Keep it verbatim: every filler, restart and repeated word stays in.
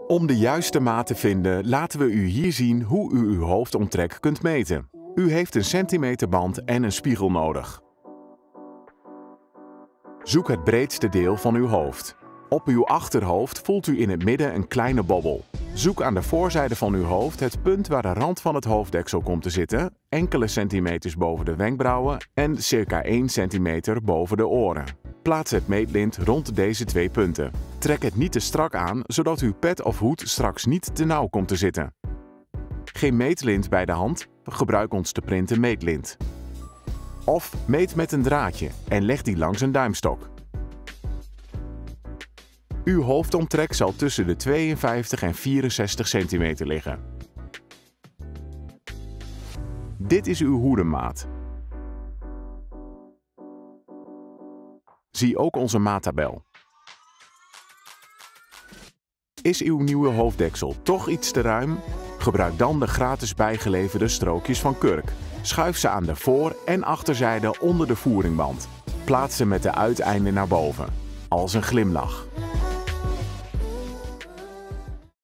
Om de juiste maat te vinden laten we u hier zien hoe u uw hoofdomtrek kunt meten. U heeft een centimeterband en een spiegel nodig. Zoek het breedste deel van uw hoofd. Op uw achterhoofd voelt u in het midden een kleine bobbel. Zoek aan de voorzijde van uw hoofd het punt waar de rand van het hoofddeksel komt te zitten, enkele centimeters boven de wenkbrauwen en circa één centimeter boven de oren. Plaats het meetlint rond deze twee punten. Trek het niet te strak aan, zodat uw pet of hoed straks niet te nauw komt te zitten. Geen meetlint bij de hand? Gebruik ons te printen meetlint. Of meet met een draadje en leg die langs een duimstok. Uw hoofdomtrek zal tussen de tweeënvijftig en vierenzestig centimeter liggen. Dit is uw hoedenmaat. Zie ook onze maattabel. Is uw nieuwe hoofddeksel toch iets te ruim? Gebruik dan de gratis bijgeleverde strookjes van Kurk. Schuif ze aan de voor- en achterzijde onder de voeringband. Plaats ze met de uiteinden naar boven, als een glimlach.